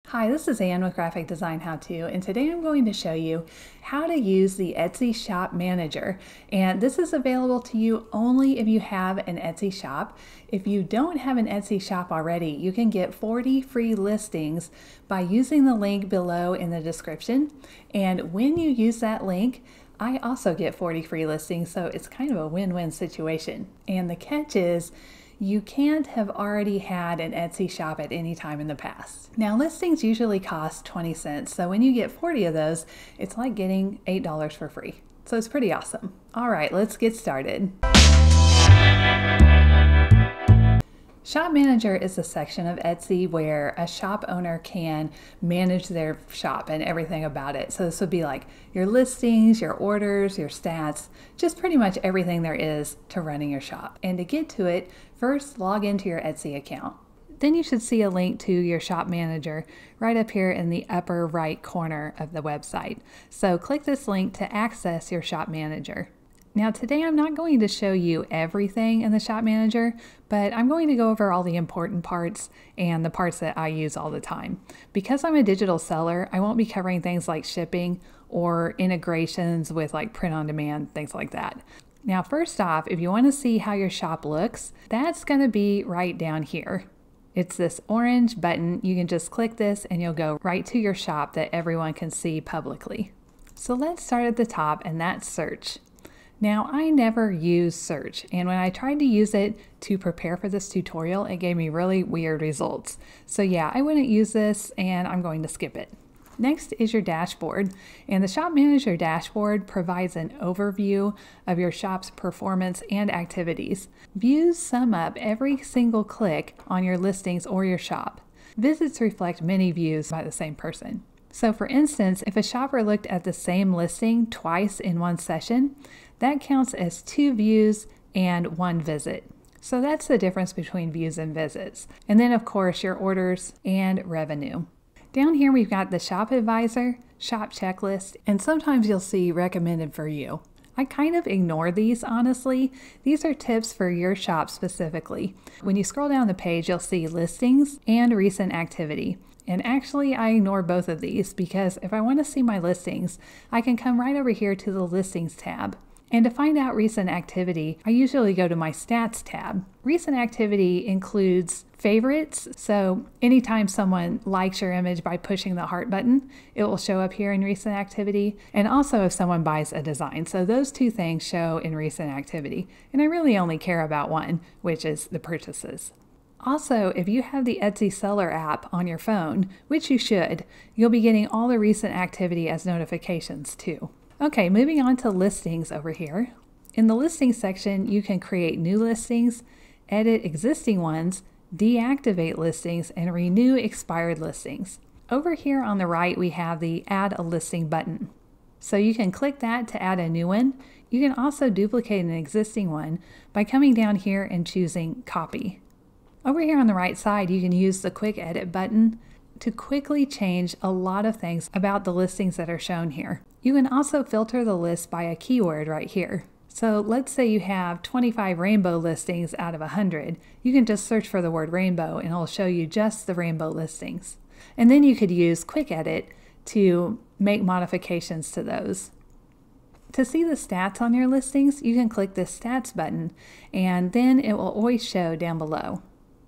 Hi, this is Ann with Graphic Design How To, and today I'm going to show you how to use the Etsy Shop Manager. And this is available to you only if you have an Etsy shop. If you don't have an Etsy shop already, you can get 40 free listings by using the link below in the description. And when you use that link, I also get 40 free listings, so it's kind of a win-win situation. And the catch is, you can't have already had an Etsy shop at any time in the past. Now, listings usually cost 20 cents, so when you get 40 of those, it's like getting $8 for free. So it's pretty awesome. All right, let's get started. Shop Manager is a section of Etsy where a shop owner can manage their shop and everything about it. So this would be like your listings, your orders, your stats, just pretty much everything there is to running your shop. And to get to it, first log into your Etsy account. Then you should see a link to your Shop Manager right up here in the upper right corner of the website. So click this link to access your Shop Manager. Now today I'm not going to show you everything in the Shop Manager, but I'm going to go over all the important parts and the parts that I use all the time. Because I'm a digital seller, I won't be covering things like shipping or integrations with like print on demand, things like that. Now first off, if you want to see how your shop looks, that's going to be right down here. It's this orange button. You can just click this and you'll go right to your shop that everyone can see publicly. So let's start at the top, and that's search. Now, I never use search, and when I tried to use it to prepare for this tutorial, it gave me really weird results. So yeah, I wouldn't use this, and I'm going to skip it. Next is your dashboard, and the Shop Manager dashboard provides an overview of your shop's performance and activities. Views sum up every single click on your listings or your shop. Visits reflect many views by the same person. So for instance, if a shopper looked at the same listing twice in one session, that counts as 2 views and 1 visit. So that's the difference between views and visits. And then of course your orders and revenue. Down here we've got the Shop Advisor, Shop Checklist, and sometimes you'll see recommended for you. I kind of ignore these, honestly. These are tips for your shop specifically. When you scroll down the page, you'll see listings and recent activity. And actually, I ignore both of these because if I want to see my listings, I can come right over here to the Listings tab. And to find out recent activity, I usually go to my Stats tab. Recent activity includes favorites, so anytime someone likes your image by pushing the heart button, it will show up here in recent activity, and also if someone buys a design. So those 2 things show in recent activity, and I really only care about one, which is the purchases. Also, if you have the Etsy Seller app on your phone, which you should, you'll be getting all the recent activity as notifications too. Okay, moving on to listings over here. In the listings section, you can create new listings, edit existing ones, deactivate listings, and renew expired listings. Over here on the right, we have the Add a Listing button. So you can click that to add a new one. You can also duplicate an existing one by coming down here and choosing Copy. Over here on the right side, you can use the Quick Edit button to quickly change a lot of things about the listings that are shown here. You can also filter the list by a keyword right here. So let's say you have 25 rainbow listings out of 100. You can just search for the word rainbow and it'll show you just the rainbow listings. And then you could use Quick Edit to make modifications to those. To see the stats on your listings, you can click this Stats button and then it will always show down below.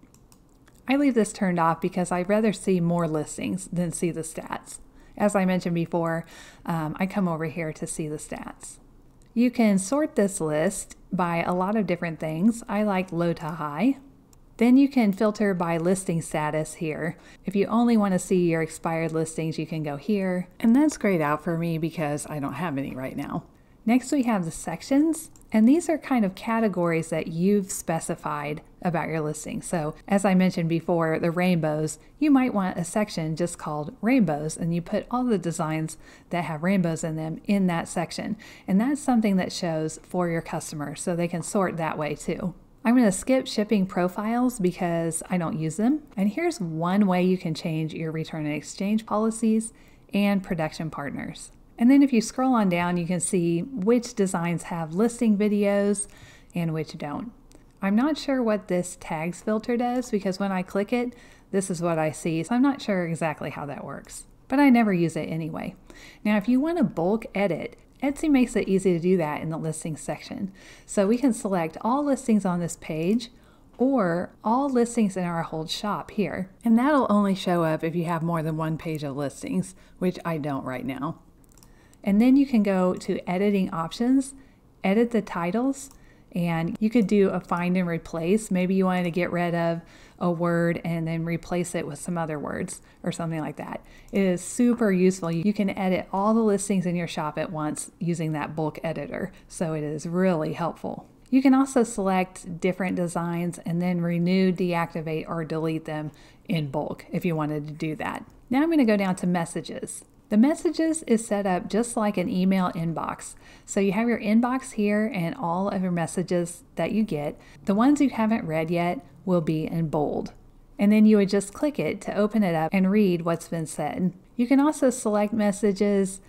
I leave this turned off because I'd rather see more listings than see the stats. As I mentioned before, I come over here to see the stats. You can sort this list by a lot of different things. I like low to high. Then you can filter by listing status here. If you only want to see your expired listings, you can go here. And that's grayed out for me because I don't have any right now. Next we have the sections, and these are kind of categories that you've specified about your listing. So as I mentioned before, the rainbows, you might want a section just called rainbows, and you put all the designs that have rainbows in them in that section. And that's something that shows for your customers, so they can sort that way too. I'm going to skip shipping profiles because I don't use them. And here's one way you can change your return and exchange policies and production partners. And then if you scroll on down, you can see which designs have listing videos and which don't. I'm not sure what this tags filter does because when I click it, this is what I see. So I'm not sure exactly how that works, but I never use it anyway. Now, if you want to bulk edit, Etsy makes it easy to do that in the listings section. So we can select all listings on this page or all listings in our whole shop here. And that'll only show up if you have more than one page of listings, which I don't right now. And then you can go to editing options, edit the titles, and you could do a find and replace. Maybe you wanted to get rid of a word and then replace it with some other words or something like that. It is super useful. You can edit all the listings in your shop at once using that bulk editor, so it is really helpful. You can also select different designs and then renew, deactivate, or delete them in bulk if you wanted to do that. Now I'm going to go down to messages. The messages is set up just like an email inbox. So you have your inbox here and all of your messages that you get. The ones you haven't read yet will be in bold. And then you would just click it to open it up and read what's been said. You can also select messages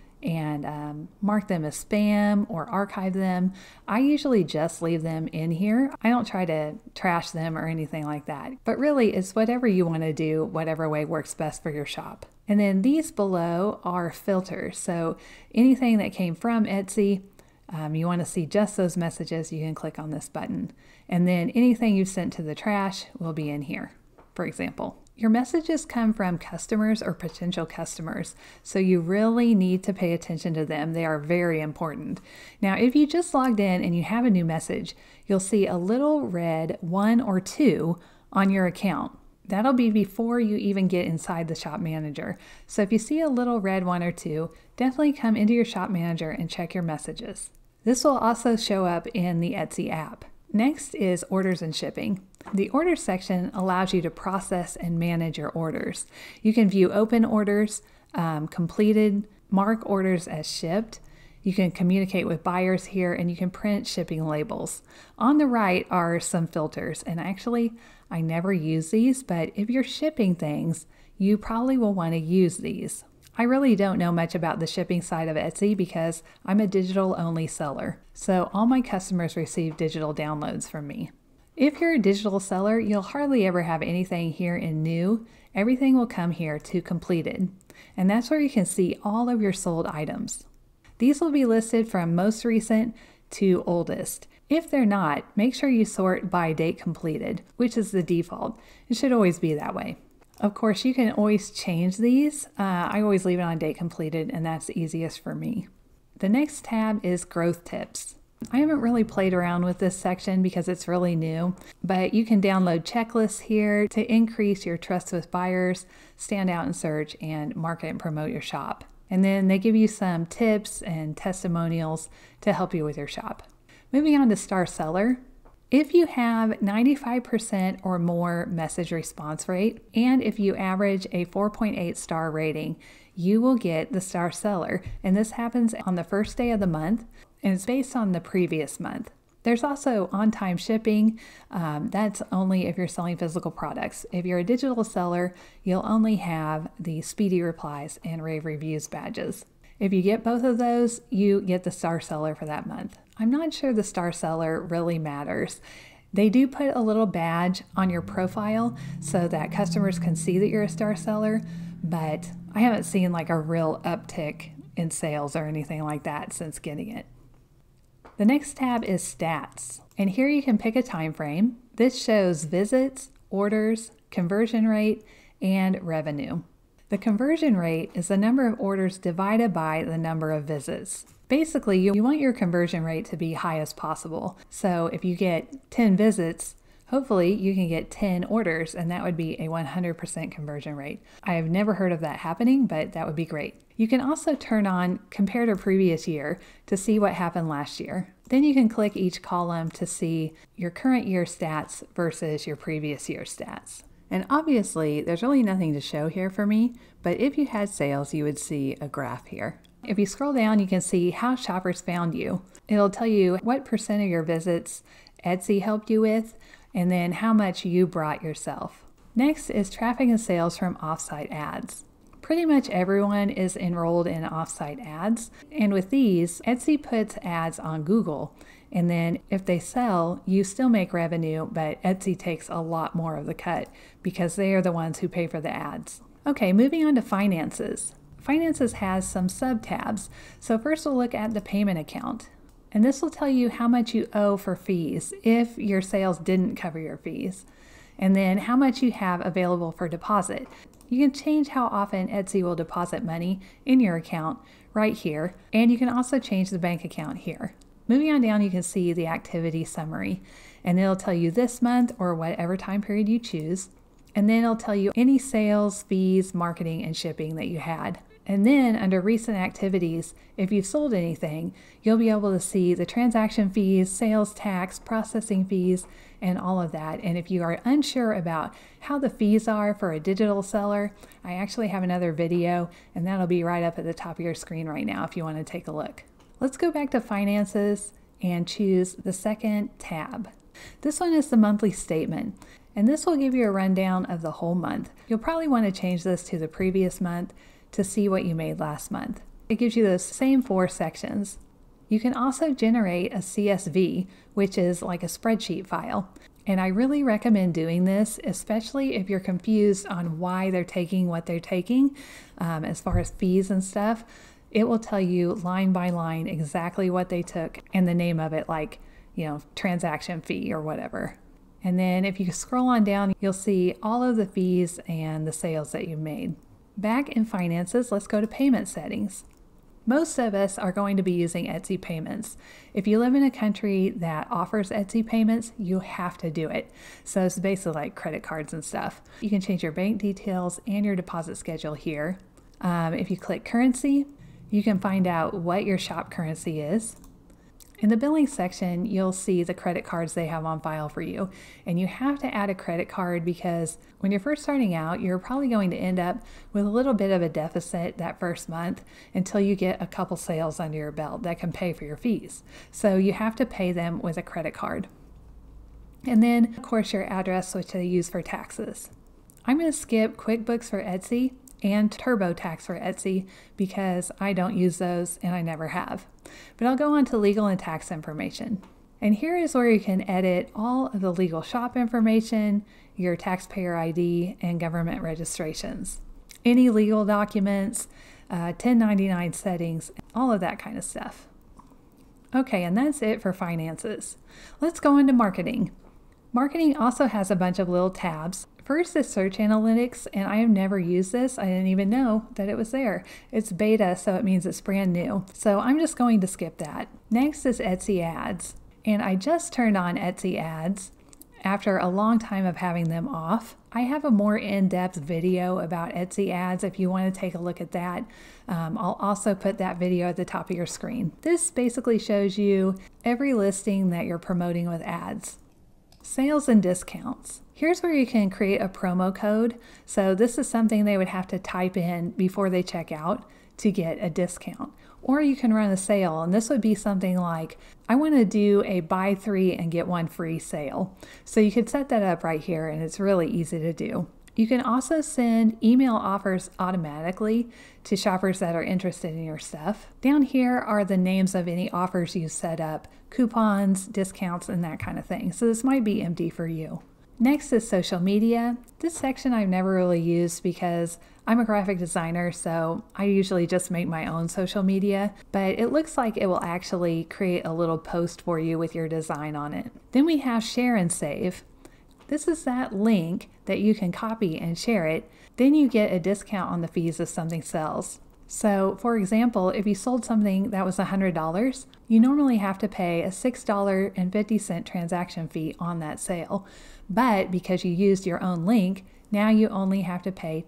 and mark them as spam or archive them. I usually just leave them in here. I don't try to trash them or anything like that. But really, it's whatever you want to do, whatever way works best for your shop. And then these below are filters. So anything that came from Etsy, you want to see just those messages, you can click on this button. And then anything you sent to the trash will be in here, for example. Your messages come from customers or potential customers, so you really need to pay attention to them. They are very important. Now, if you just logged in and you have a new message, you'll see a little red 1 or 2 on your account. That'll be before you even get inside the Shop Manager. So if you see a little red 1 or 2, definitely come into your Shop Manager and check your messages. This will also show up in the Etsy app. Next is orders and shipping. The orders section allows you to process and manage your orders. You can view open orders, completed, mark orders as shipped. You can communicate with buyers here, and you can print shipping labels. On the right are some filters, and actually I never use these, but if you're shipping things, you probably will want to use these. I really don't know much about the shipping side of Etsy because I'm a digital-only seller, so all my customers receive digital downloads from me. If you're a digital seller, you'll hardly ever have anything here in new. Everything will come here to completed, and that's where you can see all of your sold items. These will be listed from most recent to oldest. If they're not, make sure you sort by date completed, which is the default. It should always be that way. Of course, you can always change these. I always leave it on date completed, and that's the easiest for me. The next tab is growth tips. I haven't really played around with this section because it's really new, but you can download checklists here to increase your trust with buyers, stand out in search, and market and promote your shop. And then they give you some tips and testimonials to help you with your shop. Moving on to Star Seller. If you have 95% or more message response rate, and if you average a 4.8 star rating, you will get the Star Seller. And this happens on the first day of the month, and it's based on the previous month. There's also on-time shipping. That's only if you're selling physical products. If you're a digital seller, you'll only have the speedy replies and rave reviews badges. If you get both of those, you get the Star Seller for that month. I'm not sure the Star Seller really matters. They do put a little badge on your profile so that customers can see that you're a Star Seller, but I haven't seen like a real uptick in sales or anything like that since getting it. The next tab is Stats, and here you can pick a time frame. This shows visits, orders, conversion rate, and revenue. The conversion rate is the number of orders divided by the number of visits. Basically, you want your conversion rate to be high as possible. So if you get 10 visits, hopefully you can get 10 orders, and that would be a 100% conversion rate. I have never heard of that happening, but that would be great. You can also turn on Compare to Previous Year to see what happened last year. Then you can click each column to see your current year stats versus your previous year stats. And obviously, there's really nothing to show here for me, but if you had sales, you would see a graph here. If you scroll down, you can see how shoppers found you. It'll tell you what percent of your visits Etsy helped you with, and then how much you brought yourself. Next is traffic and sales from offsite ads. Pretty much everyone is enrolled in offsite ads, and with these, Etsy puts ads on Google, And then if they sell, you still make revenue, but Etsy takes a lot more of the cut because they are the ones who pay for the ads. Okay, moving on to finances. Finances has some sub-tabs. So first we'll look at the payment account. And this will tell you how much you owe for fees if your sales didn't cover your fees. And then how much you have available for deposit. You can change how often Etsy will deposit money in your account right here. And you can also change the bank account here. Moving on down, you can see the activity summary. And it'll tell you this month or whatever time period you choose. And then it'll tell you any sales, fees, marketing, and shipping that you had. And then under recent activities, if you've sold anything, you'll be able to see the transaction fees, sales tax, processing fees, and all of that. And if you are unsure about how the fees are for a digital seller, I actually have another video, and that'll be right up at the top of your screen right now if you want to take a look. Let's go back to finances and choose the second tab. This one is the monthly statement. And this will give you a rundown of the whole month. You'll probably want to change this to the previous month to see what you made last month. It gives you those same 4 sections. You can also generate a CSV, which is like a spreadsheet file. And I really recommend doing this, especially if you're confused on why they're taking what they're taking, as far as fees and stuff. It will tell you line by line exactly what they took and the name of it, like, transaction fee or whatever. And then if you scroll on down, you'll see all of the fees and the sales that you made. Back in finances, let's go to payment settings. Most of us are going to be using Etsy payments. If you live in a country that offers Etsy payments, you have to do it. So it's basically like credit cards and stuff. You can change your bank details and your deposit schedule here. If you click currency, you can find out what your shop currency is. In the billing section, you'll see the credit cards they have on file for you. And you have to add a credit card because when you're first starting out, you're probably going to end up with a little bit of a deficit that first month until you get a couple sales under your belt that can pay for your fees. So you have to pay them with a credit card. And then, of course, your address, which they use for taxes. I'm going to skip QuickBooks for Etsy and TurboTax for Etsy because I don't use those and I never have. But I'll go on to legal and tax information. And here is where you can edit all of the legal shop information, your taxpayer ID, and government registrations. Any legal documents, 1099 settings, all of that kind of stuff. Okay, and that's it for finances. Let's go into marketing. Marketing also has a bunch of little tabs. First is search analytics, and I have never used this. I didn't even know that it was there. It's beta, so it means it's brand new. So I'm just going to skip that. Next is Etsy ads. And I just turned on Etsy ads after a long time of having them off. I have a more in-depth video about Etsy ads if you want to take a look at that. I'll also put that video at the top of your screen. This basically shows you every listing that you're promoting with ads. Sales and discounts. Here's where you can create a promo code. So this is something they would have to type in before they check out to get a discount. Or you can run a sale, and this would be something like, I want to do a buy 3 and get 1 free sale. So you could set that up right here, and it's really easy to do. You can also send email offers automatically to shoppers that are interested in your stuff. Down here are the names of any offers you set up, coupons, discounts, and that kind of thing. So this might be empty for you. Next is social media. This section I've never really used because I'm a graphic designer, so I usually just make my own social media, but it looks like it will actually create a little post for you with your design on it. Then we have share and save. This is that link that you can copy and share it. Then you get a discount on the fees if something sells. So for example, if you sold something that was $100, you normally have to pay a $6.50 transaction fee on that sale. But because you used your own link, now you only have to pay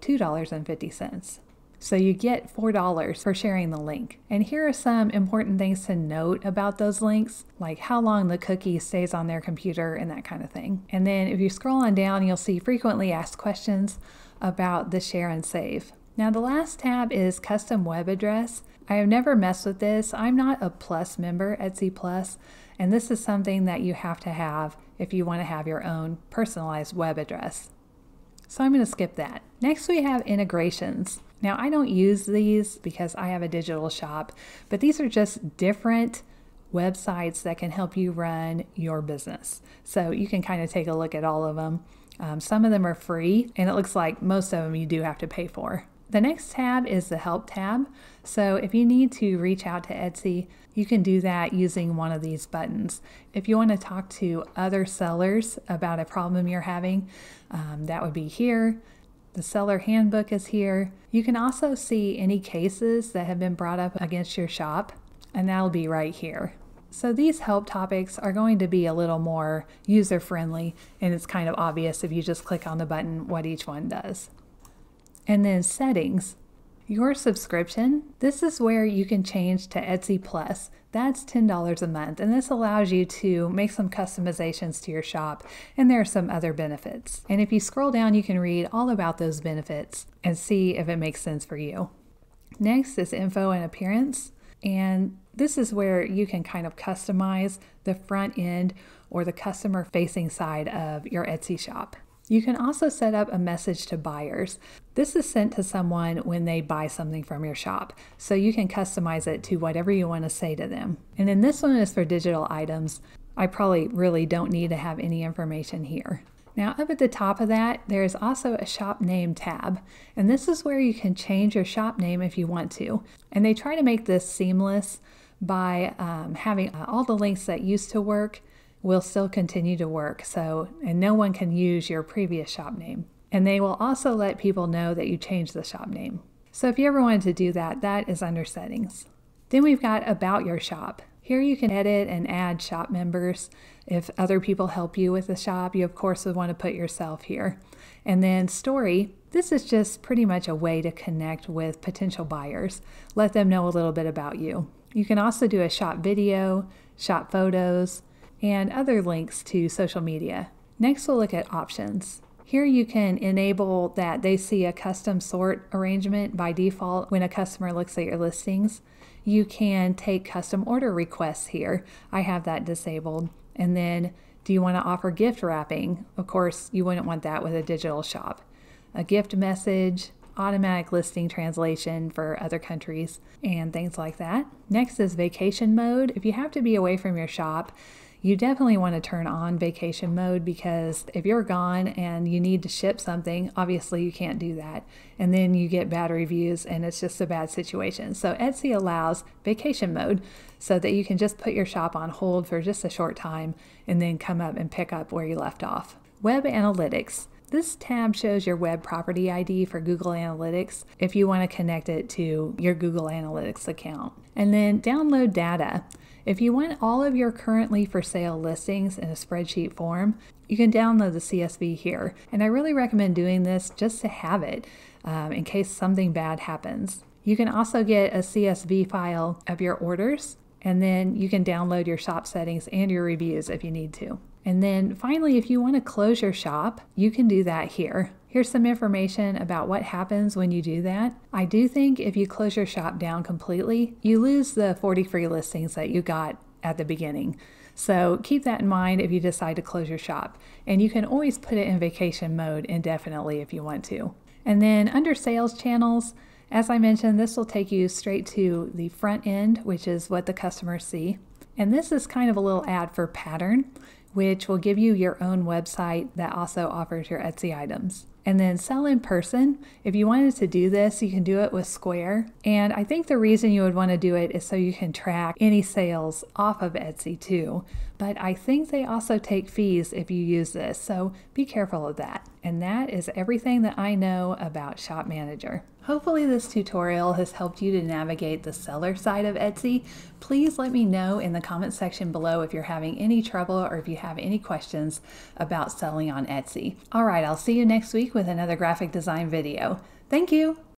$2.50. So you get $4 for sharing the link. And here are some important things to note about those links, like how long the cookie stays on their computer and that kind of thing. And then if you scroll on down, you'll see frequently asked questions about the share and save. Now the last tab is custom web address. I have never messed with this. I'm not a Plus member, Etsy Plus, and this is something that you have to have if you want to have your own personalized web address. So I'm going to skip that. Next we have integrations. Now I don't use these because I have a digital shop, but these are just different websites that can help you run your business. So you can kind of take a look at all of them. Some of them are free, and it looks like most of them you do have to pay for. The next tab is the Help tab. So if you need to reach out to Etsy, you can do that using one of these buttons. If you want to talk to other sellers about a problem you're having, that would be here. The seller handbook is here. You can also see any cases that have been brought up against your shop, and that'll be right here. So these help topics are going to be a little more user-friendly, and it's kind of obvious if you just click on the button what each one does. And then settings. Your subscription, this is where you can change to Etsy Plus. That's $10 a month, and this allows you to make some customizations to your shop, and there are some other benefits. And if you scroll down, you can read all about those benefits and see if it makes sense for you. Next is info and appearance, and this is where you can kind of customize the front end or the customer-facing side of your Etsy shop. You can also set up a message to buyers. This is sent to someone when they buy something from your shop, so you can customize it to whatever you want to say to them. And then this one is for digital items. I probably really don't need to have any information here. Now up at the top of that, there's also a shop name tab, and this is where you can change your shop name if you want to. And they try to make this seamless by having all the links that used to work will still continue to work, and no one can use your previous shop name. And they will also let people know that you changed the shop name. So if you ever wanted to do that, that is under settings. Then we've got about your shop. Here you can edit and add shop members. If other people help you with the shop, you of course would want to put yourself here. And then story, this is just pretty much a way to connect with potential buyers. Let them know a little bit about you. You can also do a shop video, shop photos, and other links to social media. Next, we'll look at options. Here you can enable that they see a custom sort arrangement by default when a customer looks at your listings. You can take custom order requests here. I have that disabled. And then, do you want to offer gift wrapping? Of course, you wouldn't want that with a digital shop. A gift message, automatic listing translation for other countries, and things like that. Next is vacation mode. If you have to be away from your shop, you definitely want to turn on vacation mode, because if you're gone and you need to ship something, obviously you can't do that. And then you get bad reviews and it's just a bad situation. So Etsy allows vacation mode so that you can just put your shop on hold for just a short time and then come up and pick up where you left off. Web analytics. This tab shows your web property ID for Google Analytics if you want to connect it to your Google Analytics account. And then download data. If you want all of your currently for sale listings in a spreadsheet form, you can download the CSV here. And I really recommend doing this just to have it in case something bad happens. You can also get a CSV file of your orders, and then you can download your shop settings and your reviews if you need to. And then finally, if you want to close your shop, you can do that here. Here's some information about what happens when you do that. I do think if you close your shop down completely, you lose the 40 free listings that you got at the beginning. So keep that in mind if you decide to close your shop. And you can always put it in vacation mode indefinitely if you want to. And then under sales channels, as I mentioned, this will take you straight to the front end, which is what the customers see. And this is kind of a little ad for Pattern, which will give you your own website that also offers your Etsy items. And then sell in person. If you wanted to do this, you can do it with Square. And I think the reason you would want to do it is so you can track any sales off of Etsy too. But I think they also take fees if you use this, so be careful of that. And that is everything that I know about Shop Manager. Hopefully this tutorial has helped you to navigate the seller side of Etsy. Please let me know in the comment section below if you're having any trouble or if you have any questions about selling on Etsy. All right, I'll see you next week with another graphic design video. Thank you.